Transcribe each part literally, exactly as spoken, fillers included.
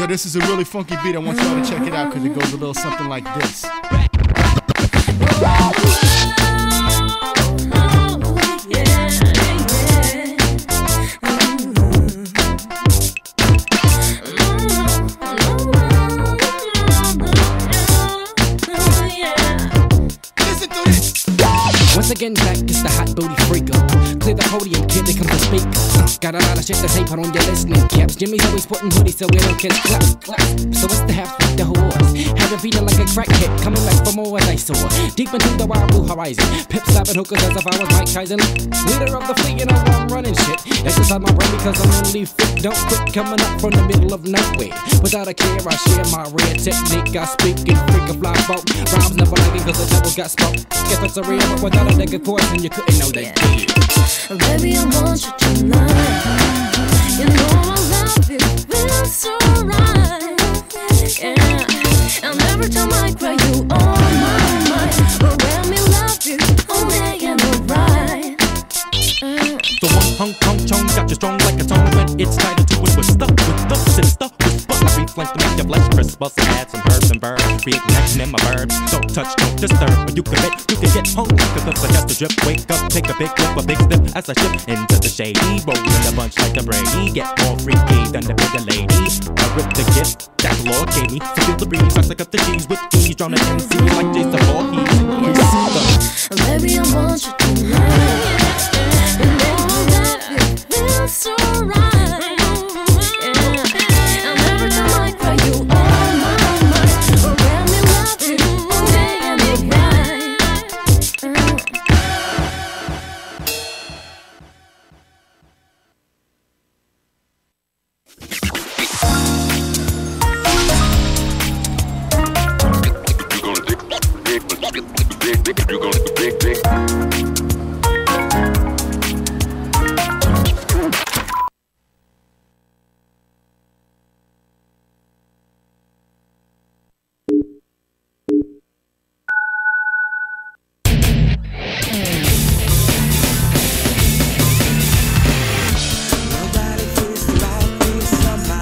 Yo, this is a really funky beat. I want y'all to check it out because it goes a little something like this. Once again, back is the hot booty freaker. Clear the podium, kid, they come to speak. Uh, got a lot of shit to say, put on your listening caps. Jimmy's always putting hoodies so we don't catch claps. So what's the half with the horse? Having feeling like a crackhead, coming back for more as I soar. Deep into the wild blue horizon. Pip slapping hookers as if I was Mike Tyson. Leader of the fleet, you know I'm running shit. Exercise my brain because I'm only fit. Don't quit coming up from the middle of nowhere. Without a care, I share my rare technique. I speak in freak of fly boat. Rhymes never lagging cause the devil got spoke. If it's a real, but without a nigga chorus, and you couldn't know that. Yeah. Baby, I want you tonight. You know I love you, feels so right. Yeah. And every time I cry, you on my mind. But when we love you, all day and all right. Mm. The one hung kong chong got you strong like a tongue when it's tied into it with stuff with the sinister whisper. I reflex to make your flesh crisp, bust add some herbs and verbs, reignition in my verbs. Don't touch, don't disturb, or you commit, you can get hung like a clip, suggest a drip. Wake up, take a big whip, a big step as I shift into the shady, rolling a bunch like the Brady. Get more freaky than the bigger lady. I rip the gift that the Lord gave me to feel the breeze. I suck up the cheese with ease, drawn an M C like Jason Voorhees. Baby, I want you tonight. You know I love you, feels so right. Yeah. And every time I cry, you on my mind. But when we love you, all day and all right. Mm. You're gonna dig, dig. Nobody feels like this somehow.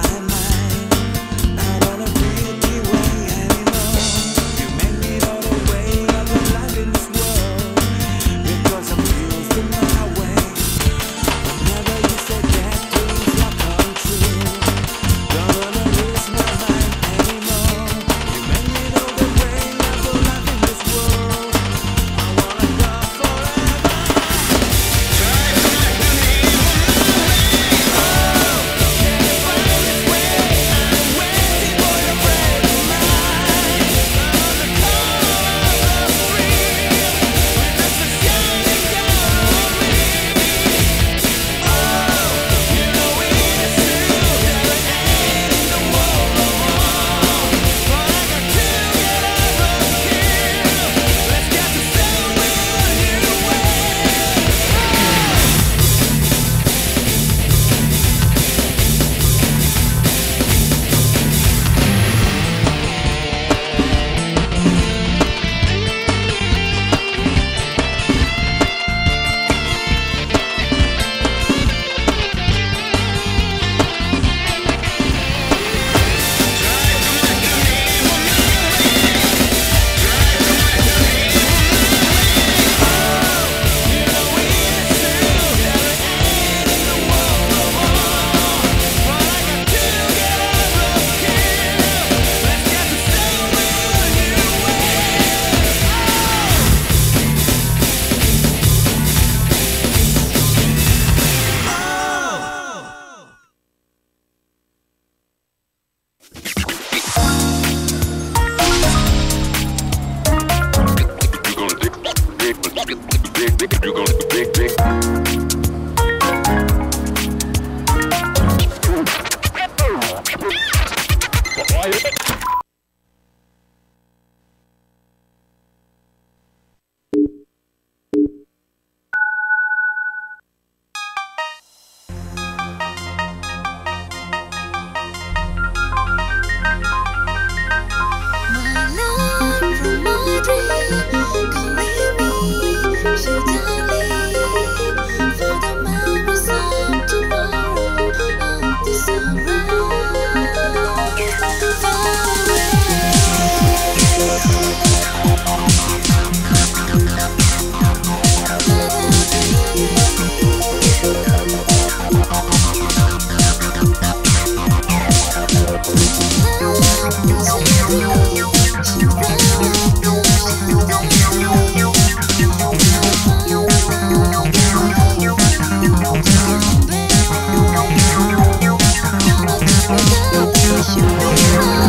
wish you could come.